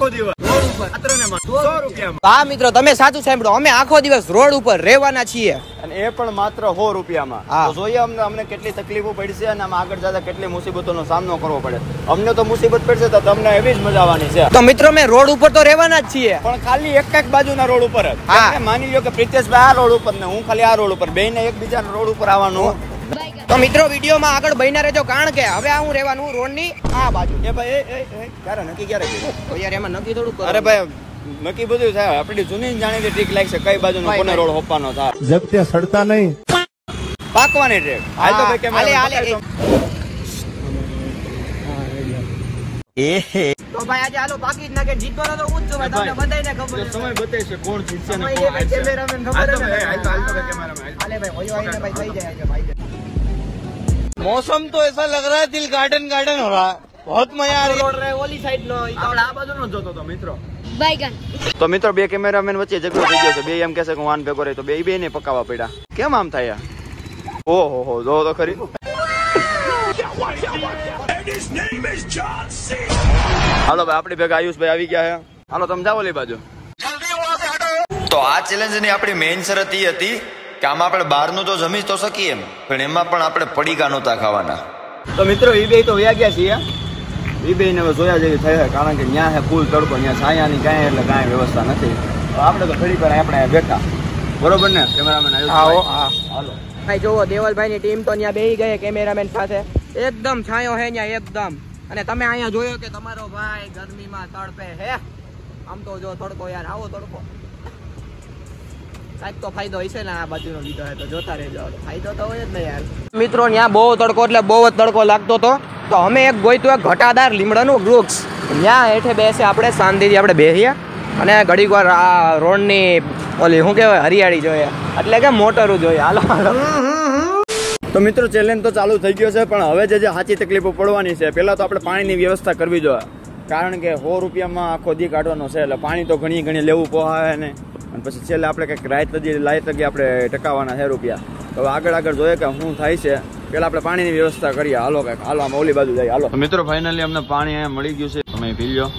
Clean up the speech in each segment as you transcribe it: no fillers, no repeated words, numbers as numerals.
આખો દિવસ રોડ ઉપર 100 રૂપિયામાં. હા મિત્રો, તમે સાચું સાંભળો, અમે આખો દિવસ રોડ ઉપર રહેવાના છીએ અને એ પણ માત્ર 100 રૂપિયામાં. તો જોઈએ અમને કેટલી તકલીફો પડશે અને આગળ જતા કેટલી મુસીબતોનો સામનો કરવો પડે. અમને તો મુસીબત પડશે તો તમને એવી જ મજા આવવાની છે. તો મિત્રો મેં રોડ ઉપર તો રહેવાના જ છીએ, પણ ખાલી એક બાજુના રોડ ઉપર જ. માની લો કે પ્રિતેશભાઈ આ રોડ ઉપર ને હું ખાલી આ રોડ ઉપર, બેયને એકબીજાના રોડ ઉપર આવવાનું. તો મિત્રો વિડીયોમાં આગળ બન્યા રહેજો, કારણ કે હવે હું રહેવાનું રોડની આ બાજુ. એ ભાઈ ક્યારે નક્કી ક્યારે કર્યું? તો યાર એમાં નક્કી થોડું. અરે ભાઈ નક્કી બધું થાય, આપણી જૂની જાણીતી ટ્રીક લાગશે કઈ બાજુનો કોને રોડ હોપવાનો થાય. જબ ત્યાં સડતા નહીં, પાકવાની ટ્રીક. હાલ તો ભાઈ કેમેરા તો ભાઈ આજે હાલો પાકી જ નાખે, જીતવાનો તો હું જ છું ભાઈ, તમને બધાયને ખબર છે. સમય બતાવશે કોણ જીતશે ને કોણ હારશે. કેમેરામેન ખબર છે ને. હાલ તો કેમેરામેન હાલે ભાઈ હોયો આઈને ભાઈ થઈ જાય છે ભાઈ. मौसम तो ऐसा लग रहा है दिल गार्डन गार्डन हो रहा है. बहुत मजा आ रहा है. ઓલી સાઈડ નો આપણે આ બાજુ નો જોતો તો મિત્રો. બાયગન. તો મિત્રો બે કેમેરામેન વચ્ચે ઝઘડો થઈ ગયો છે. બે એમ કહેશે કે હું આન ભેગો રહી, તો બે ને પકાવવા પડ્યા. કેમ આમ થાય? ઓહો હો, જો તો ખરી. હાલો ભાઈ આપણી ભેગા આયુષભાઈ આવી ગયા છે. હાલો તમે જાઓ ઓલી બાજુ. તો આ ચેલેન્જની આપણી મેઇન શરત એ હતી કે આમાં આપણે બહારનું તો જમી તો શકીએ એમ, પણ એમાં પણ આપણે પડીકા નહોતા ખાવાના. તો મિત્રો એ બે તો વયા ગયા છીએ. એ બે ને જોયા જેવી થઈ છે, કારણ કે ત્યાં છે ફૂલ તડકો, ત્યાં છાયાની કાંઈ એટલે કાંઈ વ્યવસ્થા નથી. તો આપણે તો ઘડી પર આપણે બેઠા, બરોબર ને કેમેરામેન? હાલો હાલો ભાઈ જોવો, દેવલભાઈ ની ટીમ તો ત્યાં બેહી ગઈ કેમેરામેન સાથે. એકદમ છાયો હે ત્યાં એકદમ. અને તમે અહીંયા જોયો કે તમારો ભાઈ ગરમીમાં તડપે હે. આમ તો જો તડકો યાર, આવો તડકો. કાંઈક તો ફાયદો હશે ને આ બાજુનો લીધો હે તો જોતા રહેજો. ફાયદો તો હોય જ ને યાર. મિત્રો ત્યાં બહુ તડકો, એટલે બહુ જ તડકો લાગતો હતો. તો અમે એક ગોઈતું એક ઘટાદાર લીમડાનું વૃક્ષ, ત્યાં હેઠે બેસે આપણે શાંતિથી આપણે બેસીએ અને ઘડીક વાર આ રોડની ઓલી શું કહેવાય હરિયાળી જોઈએ, એટલે કે મોટરું જોઈએ. હાલો હાલો. તો મિત્રો ચેલેન્જ તો ચાલુ થઈ ગયો છે, પણ હવે જે સાચી તકલીફો પડવાની છે, પહેલા તો આપણે પાણીની વ્યવસ્થા કરવી જોઈએ, કારણ કે 100 રૂપિયામાં આખો દી કાઢવાનો છે, એટલે પાણી તો ઘણી લેવું પોહાય ને. અને પછી છેલ્લે આપણે કંઈક લાઈટ લગી આપણે ટકાવવાના છે રૂપિયા. તો આગળ જોઈએ કે શું થાય છે. પેલા આપણે પાણીની વ્યવસ્થા કરીએ. હાલો કંઈક હાલો આમ ઓલી બાજુ જઈએ. હાલો મિત્રો ફાઇનલી અમને પાણી અહીંયા મળી ગયું છે, તમે પી લો.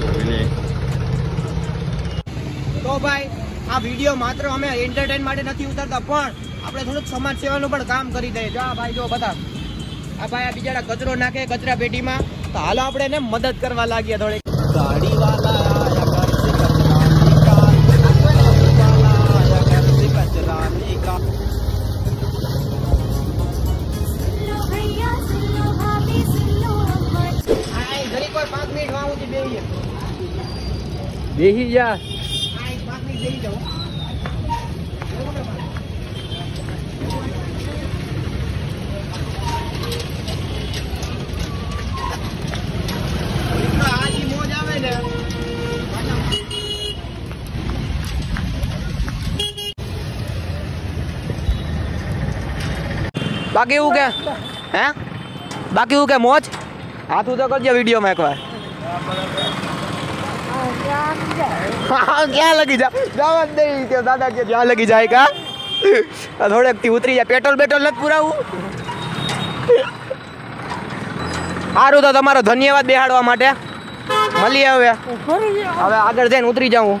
તો ભાઈ આ વિડીયો માત્ર અમે એન્ટરટેન માટે નથી ઉતારતા, પણ આપણે થોડુંક સમાજ સેવાનું પણ કામ કરી દઈએ. જો આ ભાઈ જો બધા આ ભાઈ આ બિચારા કચરો નાખે કચરા પેટીમાં, તો હાલો આપણે એને મદદ કરવા લાગીએ થોડીક. ગાડીવાલા બેહી જા. બાકી એવું કે હે બાકી એવું કે મોજ હાથ ઉધો કરજે વિડીયોમાં એકવાર. ક્યાં લગી જવા દે દાદા કે જ્યાં લગી જાય કા થોડેક થી ઉતરી જાય. પેટ્રોલ નથી પુરાવું. સારું તો તમારો ધન્યવાદ બેહાડવા માટે. મળીએ હવે આગળ જઈને ઉતરી જાઉં.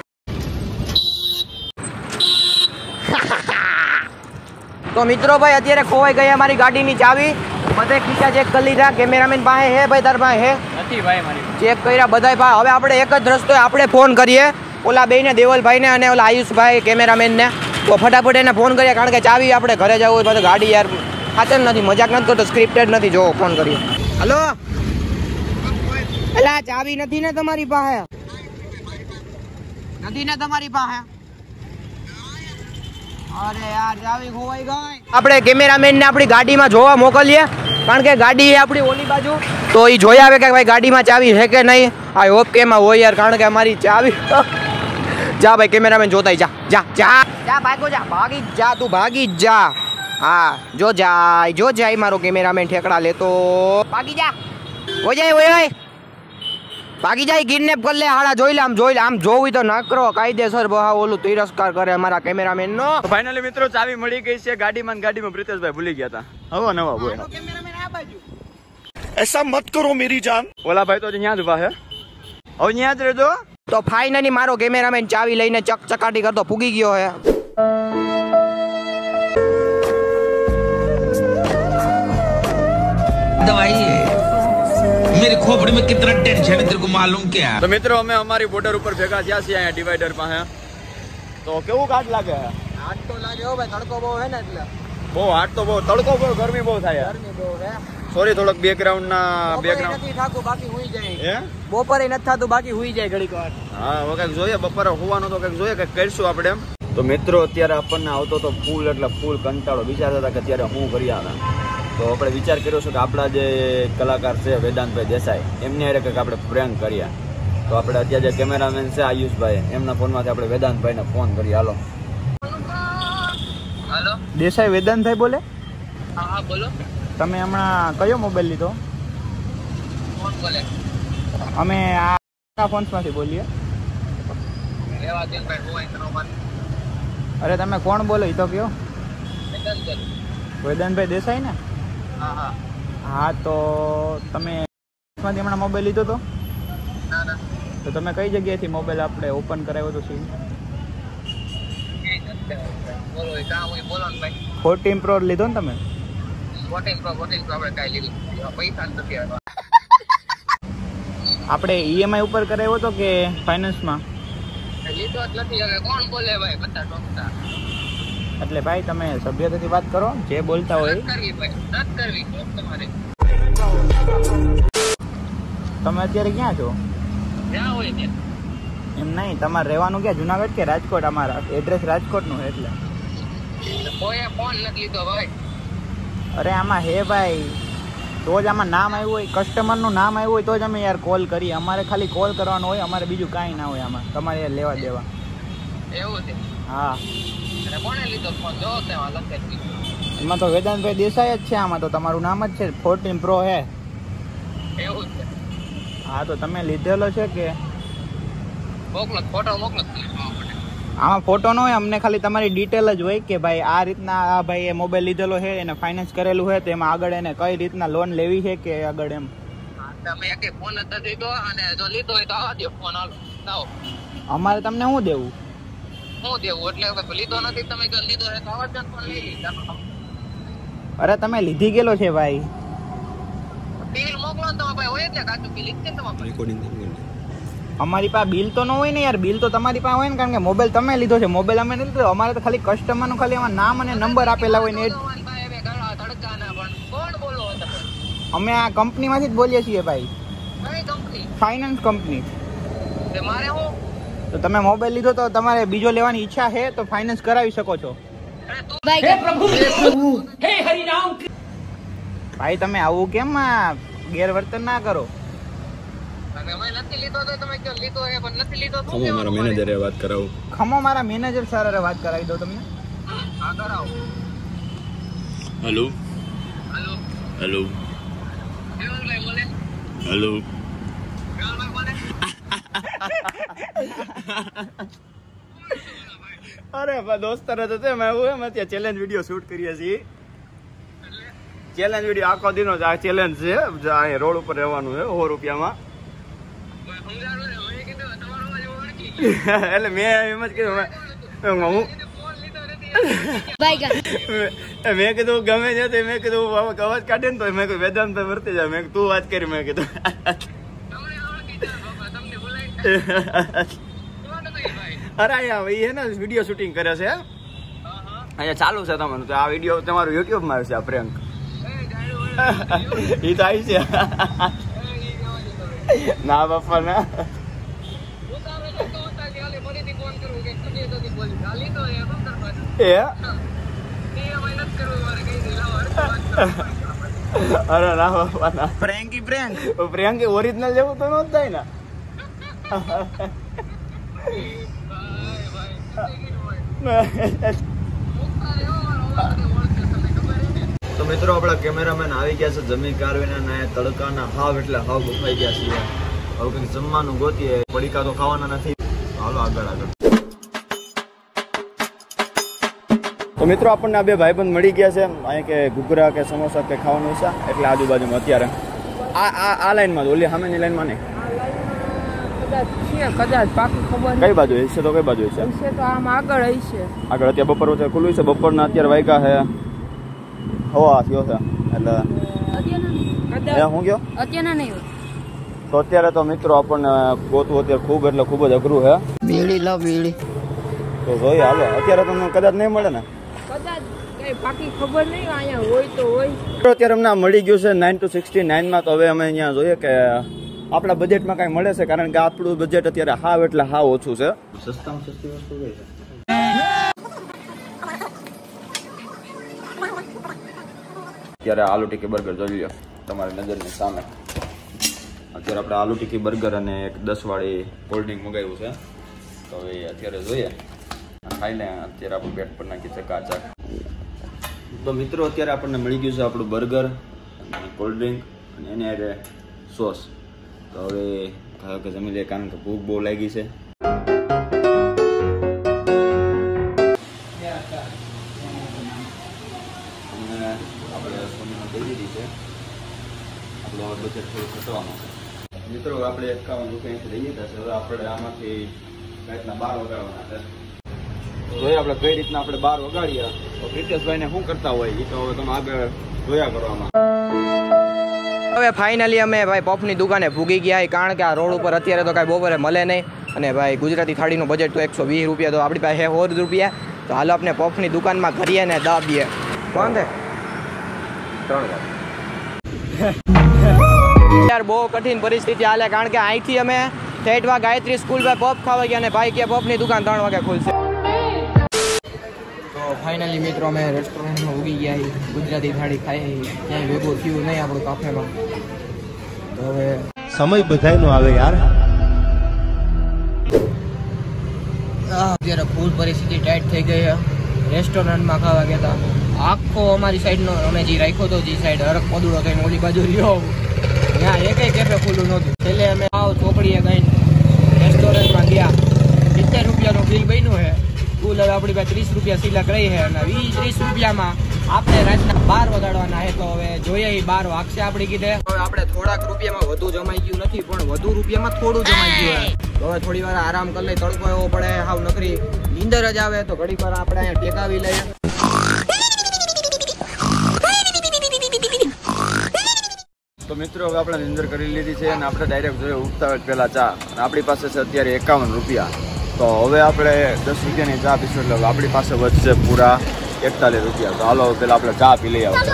તો મિત્રો ભાઈ અત્યારે ખોવાઈ ગઈ અમારી ગાડીની ચાવી. બધે ખીચા ચેક કરી લીધા. કેમેરામેન પાસે હે ભાઈ? તાર પાસે હે? નથી ભાઈ મારી. ચેક કર્યા બધાય પાસે. હવે આપણે એક જ રસ્તો આપણે ફોન કરીએ ઓલા બેયને, દેવલભાઈને અને ઓલા આયુષભાઈ કેમેરામેનને. તો ફટાફટ એને ફોન કરીએ, કારણ કે ચાવી આપણે ઘરે જવું હોય તો ગાડી યાર ખાતર નથી, મજાક નથી કરતો, સ્ક્રિપ્ટેડ નથી. જો ફોન કરીએ. હલો એલા ચાવી નથી ને તમારી પાસે? નથી ને તમારી પાસે? અરે યાર ચાવી ખોવાઈ ગઈ. આપણે કેમેરામેન ને આપણી ગાડીમાં જોવા મોકલીએ, કારણ કે ગાડી એ આપણી ઓલી બાજુ, તો એ જોઈ આવે કે ભાઈ ગાડીમાં ચાવી છે કે નહીં. આઈ હોપ કે એમાં હોય યાર, કારણ કે અમારી ચાવી જા ભાઈ કેમેરામેન જોતા જા જા જા જા ભાગો જા, ભાગી જા તું, ભાગી જા. હા જો જાય મારો કેમેરામેન ઠેકડા લેતો. ભાગી જા હો જાય હોય ભાગી જાય. કિડનેપ કરી લે હાડા. જોઈ લે આમ જોવું તો નકરો કાયદેસર બહા ઓલું તિરસ્કાર કરે અમારા કેમેરામેન નો. ફાઇનલી મિત્રો ચાવી મળી ગઈ છે ગાડીમાં પ્રિતેશભાઈ ભૂલી ગયા હતા. હવે નવા બોય કેમેરામેન આ બાજુ. એસા મત કરો મેરી જાન. ઓલા ભાઈ તો ત્યાં જ ઉભા છે. હવે ન્યા જ રહેજો. તો ફાઇનલી મારો કેમેરામેન ચાવી લઈને ચકચકાટી કરતો પૂગી ગયો હે. दवाई है मेरे खोपड़ी में कितना टेंशन है तेरे को मालूम क्या? તો મિત્રો અમે અમારી બોર્ડર ઉપર ભેગા થયા છીએ અહીંયા ડિવાઈડર પાસે. તો કેવું કાટ લાગે? આજ તો લાગે હો ભાઈ, તડકો બહુ હે ને એટલે. બહુ હાટ તો બહુ, તડકો બહુ, ગરમી બહુ થાય. ગરમી બહુ હે. સોરી થોડોક બેકગ્રાઉન્ડ નથી થાતું બાકી હુઈ જાય. હે બપોરે નથી થાતું બાકી હુઈ જાય ઘડીક વાર. હા હવે કંઈક જોઈએ, બપોરે હોવાનું તો કંઈક જોઈએ, કંઈક કરીશું આપણે એમ. તો મિત્રો અત્યારે આપણને આવતો તો ફૂલ એટલે ફૂલ કંટાળો. વિચારતા હતા કે અત્યારે હું કરી આવ્યા. તો આપણે વિચાર કર્યો છે કે આપણા જે કલાકાર છે વેદાંતભાઈ દેસાઈ, એમને હારે કંઈક આપણે પ્રેન્ક કરીએ. તો આપણે અત્યારે જે કેમેરામેન છે આયુષભાઈ, એમના ફોનમાંથી આપણે વેદાંતભાઈને ફોન કરીએ. હાલો. હાલો દેસાઈ વેદાંતભાઈ બોલે? હા બોલો. તમે હમણાં કયો મોબાઈલ લીધો? કોણ બોલે? અમે આ ફોન્સમાંથી બોલીએ. અરે તમે કોણ બોલો એ તો કયો. વેદાંતભાઈ દેસાઈ ને? હા તો તમે માંથી હમણાં મોબાઈલ લીધો તો? તો તમે કઈ જગ્યાએથી મોબાઈલ આપણે ઓપન કરાવ્યો તો? સીમ 14 Pro લીધો ને તમે? આપણે ઈએમઆઈ ઉપર કરાવ્યો તો કે ફાઇનાન્સમાં? એટલે ભાઈ તમે સભ્યતાથી વાત કરો, જે બોલતા હોય. તમે અત્યારે ક્યાં છો? એમ નહીં, તમારે રહેવાનું ક્યાં, જુનાગઢ કે રાજકોટ? અમારા એડ્રેસ રાજકોટનું છે એટલે. અરે આમાં હે ભાઈ, તો જ આમાં નામ આવ્યું હોય, કસ્ટમરનું નામ આવ્યું હોય તો જ અમે યાર કોલ કરીએ. અમારે ખાલી કોલ કરવાનો હોય, અમારે બીજું કાંઈ ના હોય આમાં. તમારે યાર લેવા દેવા. એવું છે? હા. કોણે લીધો ફોન? જો એમાં તો વેદાંતભાઈ દેસાઈ જ છે. આમાં તો તમારું નામ જ છે, 14 Pro હે. એવું છે? હા તો તમે લીધેલો છે કે? મોકલો ફોટો, મોકલો. આમાં ફોટો ન હોય, અમને ખાલી તમારી ડિટેલ જ હોય કે ભાઈ આ રીતના આ ભાઈ એ મોબાઈલ લીધેલો છે, એને ફાઇનાન્સ કરેલું છે, તો એમાં આગળ એને કઈ રીતના લોન લેવી છે કે આગળ એમ. તમે એક ફોન જ લીધો અને જો લીધો હોય તો આવા દો ફોન. આવો. અમારે તમને શું દેવું? શું દેવું એટલે લીધો નથી, તમે લીધો હોય તો આવા જ ફોન લઈ લીધા. અરે તમે લીધી ગયેલો છે ભાઈ. બિલ મોકલો ને તમે ભાઈ, હોય એટલે કાચું બિલ છે તમારે રેકોર્ડિંગ. અમારી પાસે બિલ તો ન હોય ને યાર. બિલ તો તમારી પાસે હોય ને, કારણ કે મોબાઈલ તમે લીધો છે, મોબાઈલ અમે નથી લીધો. અમારે તો ખાલી કસ્ટમરનું ખાલી એમાં નામ અને નંબર આપેલા હોય ને. અમે આ કંપનીમાંથી જ બોલીએ છીએ ભાઈ. Finance company. મારે હું તો તમે મોબાઈલ લીધો તો તમારે બીજો લેવાની ઈચ્છા છે તો ફાઇનાન્સ કરાવી શકો છો. ભાઈ તમે આવું કેમ ગેરવર્તન ના કરો. ખમો મારા મેનેજરે વાત કરાવું. ખમો મારા મેનેજર સર વાત કરાવી દો તમને. Hello hello hello. અરે દોસ્તાર હતો તેમ એવું એમ અત્યારે ચેલેન્જ વિડીયો શૂટ કરીએ છીએ. ચેલેન્જ વિડીયો આખો દિનો જ આ ચેલેન્જ છે. અહીંયા રોડ ઉપર રહેવાનું છે 100 રૂપિયામાં. એટલે મેં એમ જ કીધું, મેં કીધું ગમે છે તો મેં કીધું અવાજ કાઢે ને તો મેં કીધું વેદાંતભાઈ વર્તી જાય. મેં તું વાત કરી. મેં કીધું અરે અહીંયા એ ને વિડીયો શૂટિંગ કરે છે અહીંયા ચાલુ છે તમારું. તો આ વિડીયો તમારું યુટ્યુબમાં આવશે આ પ્રેન્ક. એ તો આવી છે. ના બાપા ના. અરે ના બાપા ના. પ્રેન્કી પ્રેન્ક પ્રેન્કી ઓરિજિનલ જેવું તો ન થાય ને. તો મિત્રો આપણા કેમેરામેન આવી ગયા છે જમી કારવીના તડકાના હાવ એટલે હાવ બફાઈ ગયા છીએ. હવે કંઈક જમવાનું ગોતીએ. પડીકા તો ખાવાના નથી. હાલો આગળ આગળ. તો મિત્રો આપણને આ બે ભાઈબંધ મળી ગયા છે. અહીં કે ઘૂઘરા કે સમોસા કે ખાવાનું છે એટલે આજુબાજુમાં અત્યારે આ લાઈનમાં જ, ઓલી સામેની લાઈનમાં નહીં. કદાચ બાકી ખબર કઈ બાજુ હશે તો કઈ બાજુ હશે છે તો આમ આગળ હશે આગળ અત્યારે બપોર વચ્ચે ખુલ્લું છે બપોરના અત્યારે વાગ્યા છે હવા થયો છે એટલે હું ગયો અત્યારના નહીં તો અત્યારે તો મિત્રો આપણને ગોતવું અત્યારે ખૂબ એટલે ખૂબ જ અઘરું છે બીડી લો બીડી તો જોઈએ હાલો અત્યારે તમને કદાચ નહીં મળે ને કદાચ કઈ બાકી ખબર નહીં અહીંયા હોય તો હોય અત્યારે અમને મળી ગયું છે 9 to 69 તો હવે અમે અહીંયા જોઈએ કે આપણા બજેટમાં કાંઈ મળે છે કારણ કે આપણું બજેટ અત્યારે હાવ એટલે હાવ ઓછું છે સસ્તામાં સસ્તી વસ્તુ કઈ છે અત્યારે આલુ ટિક્કી બર્ગર જોઈ લો તમારી નજરની સામે અત્યારે આપણે આલુ ટિક્કી બર્ગર અને એક 10 વાળી કોલ્ડ ડ્રિંક મંગાવ્યું છે તો હવે અત્યારે જોઈએ ખાઈને અત્યારે આપણું પેટ પર નાખી છે કાચા તો મિત્રો અત્યારે આપણને મળી ગયું છે આપણું બર્ગર અને કોલ્ડ ડ્રિંક અને એની હારે સોસ તો હવે ખાવ કે જમી લે કારણ કે ભૂખ બહુ લાગી છે આપણે સોનીમાં દઈ દીધી છે આપણું બજેટ થોડું ઘટવામાં મિત્રો આપણે 51 રૂપિયાથી લઈએ હતા હવે આપણે આમાંથી રાતના 12 વગાડવાના છે જોઈએ આપણે કઈ રીતના આપણે 12 વગાડીએ તો પ્રિતેશભાઈને શું કરતા હોય એ તો હવે તમે આગળ જોયા કરવામાં હવે ફાઇનલી અમે ભાઈ પફની દુકાને ભૂગી ગયા કારણ કે આ રોડ ઉપર અત્યારે તો કાંઈ બપોરે મળે નહીં અને ભાઈ ગુજરાતી થાળીનું બજેટ તો 120 રૂપિયા તો આપણી પાસે 100 રૂપિયા તો હાલો આપણે પફની દુકાનમાં કરીએ ને દાબીએ કોણ છે 3 વાર યાર બહુ કઠિન પરિસ્થિતિ હાલે કારણ કે અહીંથી અમે ઠેઠવા ગાયત્રી સ્કૂલ પર પફ ખાવા ગયા અને ભાઈ કે પફની દુકાન 3 વાગે ખુલશે તો ફાઇનલી મિત્રો અમે રેસ્ટોરન્ટમાં ઉગી ગયા ગુજરાતી થાળી ખાઈ ક્યાંય ભેગું થયું નહીં આપણું કાફેમાં તો હવે સમય બધાયનો આવે યાર અત્યારે ફૂલ પરિસ્થિતિ ટાઈટ થઈ ગઈ છે રેસ્ટોરન્ટમાં ખાવા ગયા હતા આખો અમારી સાઈડનો અમે જે રાખ્યો હતો જે સાઈડ હરક પદુડો થઈને ઓલી બાજુ રહ્યો ત્યાં એકેય કેફે ખુલ્લું નહોતું છેલ્લે અમે ચોકડીએ ગઈને રેસ્ટોરન્ટમાં ગયા 70 રૂપિયાનું બિલ બન્યું છે કુલ હવે આપણી પાસે 30 રૂપિયા સિલક રહી છે અને 20-30 રૂપિયામાં આપણે રાતના 12 વગાડવાના છે તો હવે જોઈએ એ 12 વાગશે આપણી કીધે હવે આપણે થોડાક રૂપિયામાં વધુ જમાઈ ગયું નથી પણ વધુ રૂપિયામાં થોડું જમાઈ ગયું તો હવે થોડી વાર આરામ કરી લઈ તડકો એવો પડે હાવ નકરી નીંદર જ આવે તો ઘડીક વાર આપણે અહીંયા ટેકાવી લઈએ તો મિત્રો હવે આપણે નિંદર કરી લીધી છે અને આપણે ડાયરેક્ટ જોઈએ ઉઠતા હોય પહેલા ચા અને આપણી પાસે છે અત્યારે 51 રૂપિયા તો હવે આપણે 10 રૂપિયાની ચા પીશું એટલે આપણી પાસે વધશે પૂરા 41 રૂપિયા તો હાલો પેલા આપણે ચા પી લઈ આવો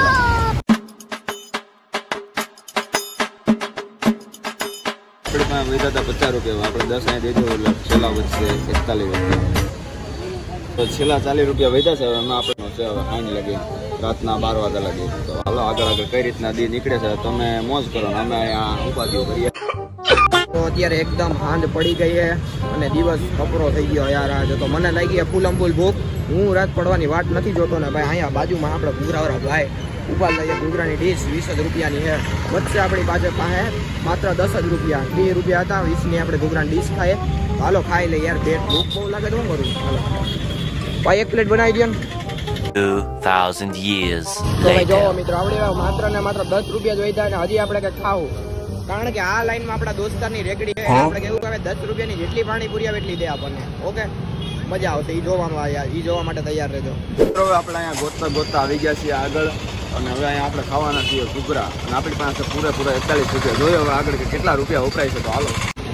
આપણી પાસે વધ્યા હતા 50 રૂપિયા આપણે 10 અહીં દેજો એટલે છેલ્લા વધશે 41 રૂપિયા તો છેલ્લા 40 રૂપિયા વધ્યા છે હવે એમાં આપણે છે હવે ફાઇન લાગી રાતના 12 વાગ્યા લાગી તો હાલો આગળ કઈ રીતના દી નીકળે છે તમે મોજ કરો ને અમે અહીંયા ઉપાધિઓ કરીએ તો અત્યારે એકદમ હાંજ પડી ગઈ છે અને દિવસ કપરો થઈ ગયો યાર આજે તો મને લાગી ફૂલંબુલ ભૂખ હું રાત પડવાની વાત નથી જોતો ને ભાઈ અહીંયા બાજુમાં આપણે ઘૂઘરાવાળા ભાઈ ઉભા લઈએ ઘૂઘરાની ડીશ 20 રૂપિયાની છે વચ્ચે આપણી પાસે માત્ર 10 રૂપિયા 2 રૂપિયા હતા 20ની આપણે ઘૂઘરાની ડીશ ખાઈએ હાલો ખાઈ લઈએ યાર પેટ ભૂખ બહુ લાગે તો કરું હાલો ભાઈ એક પ્લેટ બનાવી દો ને 2000 years તો ભાઈ જો later. મિત્રો આપણે માત્ર ને માત્ર 10 રૂપિયા જ વધ્યા અને હજી આપણે કંઈક ખાવું કારણ કે આ લાઈનમાં આપણા દોસ્તારની રેકડી છે આપણે કેવું કે 10 રૂપિયાની જેટલી પાણીપુરી આવે એટલી દે આપણને ઓકે મજા આવશે એ જોવાનું આ યાર એ જોવા માટે તૈયાર રહેજો હવે આપણે અહીંયા ગોતતા આવી ગયા છીએ આગળ અને હવે અહીંયા આપણે ખાવાના છીએ ઘૂઘરા અને આપણી પાસે પૂરેપૂરા 41 રૂપિયા જોઈએ હવે આગળ કે કેટલા રૂપિયા વપરાય છે તો હાલો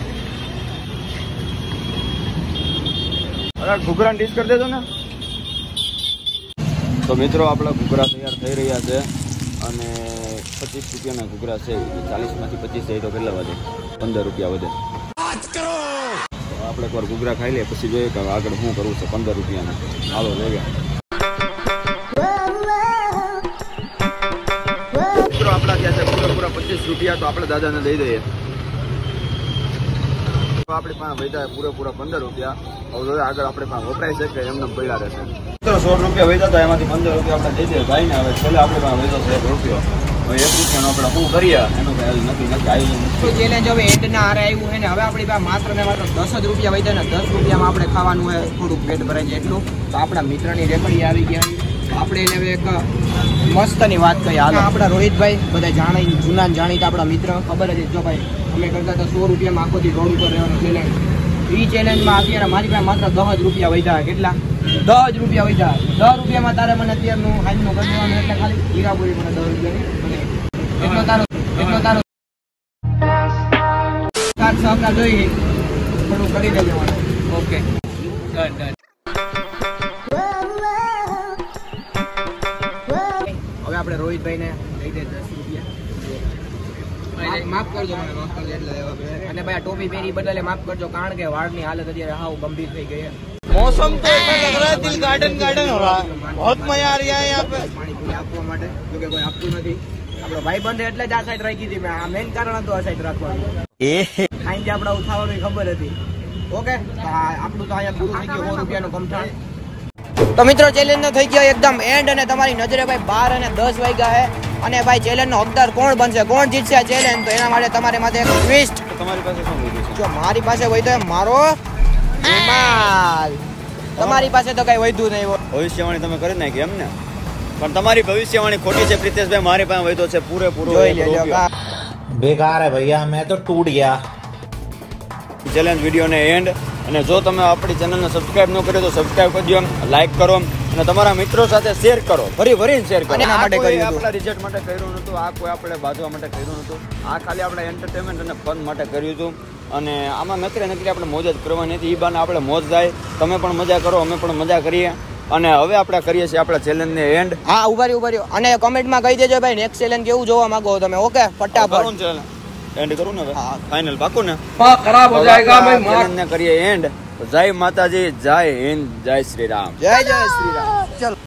અરે ઘૂઘરાની ડીશ કરી દેજો ને તો મિત્રો આપણા ઘૂઘરા તૈયાર થઈ રહ્યા છે અને 25 રૂપિયાના ઘૂઘરા છે 40માંથી 25 જાય તો કેટલા વધે 15 રૂપિયા વધે આપણે એકવાર ઘૂઘરા ખાઈ લઈએ પછી જોઈએ કે આગળ શું કરવું છે 15 રૂપિયાના હાલો લઈ મિત્રો આપણા ત્યાં છે પૂરા 25 રૂપિયા તો આપણે દાદાને દઈ દઈએ આપણી પાસે વધ્યા પૂરેપૂરા 15 રૂપિયા હવે આગળ આપણે પાસે વપરાય છે કે એમને પડ્યા રહેશે 16 રૂપિયા વધ્યા હતા એમાંથી 15 રૂપિયા આપણે દઈ દઈએ ભાઈ ને હવે છેલ્લે આપણે પાસે વધ્યો છે 1 રૂપિયો હવે 1 રૂપિયાનો આપણે શું કરીએ એનું કઈ નથી આવી ચેલેન્જ હવે એન્ડના હારે આવ્યું છે ને હવે આપણી પાસે માત્ર ને માત્ર 10 જ રૂપિયા વધ્યા ને 10 રૂપિયામાં આપણે ખાવાનું હોય થોડુંક પેટ ભરાય છે એટલું તો આપણા મિત્રની રેકડી આવી ગયા આપણે એને હવે એક મસ્તની વાત કહી હાલો. આપણા રોહિતભાઈ બધા જાણી જૂના ને જાણીતા આપણા મિત્ર ખબર જ જો ભાઈ અમે કરતા હતા 100 રૂપિયામાં આખો દી રોડ ઉપર રહેવાનો ચેલેન્જ. એ ચેલેન્જમાં અત્યારે મારી પાસે માત્ર 10 જ રૂપિયા વધ્યા. કેટલા? 10 જ રૂપિયા વધ્યા. 10 રૂપિયામાં તારે મને અત્યારનું હાઈનું કરી દેવાનું એટલે ખાલી હીરાપુરી મને 10 રૂપિયાની એટલો તારો સાત સહકાર જોઈએ થોડું કરી દેજો મને. Okay done done. હવે આપણે રોહિતભાઈને દઈ દે 10 રૂપિયા. માફ કરજો મને એટલે અને ભાઈ આ ટોપી પહેરી બદલે માફ કરજો કારણ કે વાળની હાલત અત્યારે હાવ ગંભીર થઈ ગઈ છે. मौसम तो ऐसा लग रहा है दिल गार्डन गार्डन हो रहा है. बहुत मजा आ रहा है यहाँ पे. પાણીપુરી આપવા માટે જો કે કોઈ આપતું નથી. આપણો ભાઈ બંધ એટલે જ આ સાઈડ રાખી હતી મેં. આ મેઇન કારણ હતું આ સાઈડ રાખવાનું. આઈને આપણા ઉઠાવવાની ખબર હતી. ઓકે આપણું તો અહીંયા પૂરું થઈ ગયું 100 રૂપિયાનું કમઠાણ. તો મિત્રો ચેલેન્જ થઈ ગયો એકદમ એન્ડ અને તમારી નજરે ભાઈ 12 અને 10 વાગ્યા છે અને ભાઈ ચેલેન્જ નો હકદાર કોણ બનશે, કોણ જીતશે આ ચેલેન્જ, તો એના માટે તમારે માથે એક ટ્વિસ્ટ. તમારી પાસે શું વધ્યું છે? જો મારી પાસે વધ્યો મારો રૂમાલ. તમારી પાસે તો કઈ વધ્યું નહીં હોય. ભવિષ્યવાણી તમે કરી નાખી એમ ને? પણ તમારી ભવિષ્યવાણી ખોટી છે પ્રિતેશભાઈ. મારી પાસે વધ્યો છે પૂરેપૂરો જોઈ લેજો. बेकार है भैया, मैं तो टूट गया. ચેલેન્જ વિડીયોને એન્ડ. અને જો તમે આપણી ચેનલને સબસ્ક્રાઇબ ન કર્યો તો સબસ્ક્રાઇબ કરજો, લાઈક કરો અને તમારા મિત્રો સાથે શેર કરો, ભરીને શેર કરો. અને આ માટે કર્યું હતું. આપણા રિઝલ્ટ માટે કર્યું નહોતું, આ કોઈ આપણે બાજવા માટે કર્યું નહોતું, આ ખાલી આપણે એન્ટરટેનમેન્ટ અને ફન માટે કર્યું હતું. અને આમાં નકરી આપણે મોજ જ કરવાની હતી. એ બાને આપણે મોજ થાય, તમે પણ મજા કરો, અમે પણ મજા કરીએ. અને હવે આપણે કરીએ છીએ આપણા ચેલેન્જને એન્ડ. હા ઉભા રહ્યો અને કમેન્ટમાં કહી દેજો ભાઈ નેક્સ્ટ ચેલેન્જ કેવું જોવા માંગો તમે. ઓકે ફટાફટ એન્ડ કરું ને હવે? ફાઇનલ પાકું ને? ખરાબ હો જાયેગા ભાઈ. ચેલેન્જને કરીએ એન્ડ. જય માતાજી, જય હિન્દ, જય શ્રી રામ. જય શ્રી રામ. ચલો.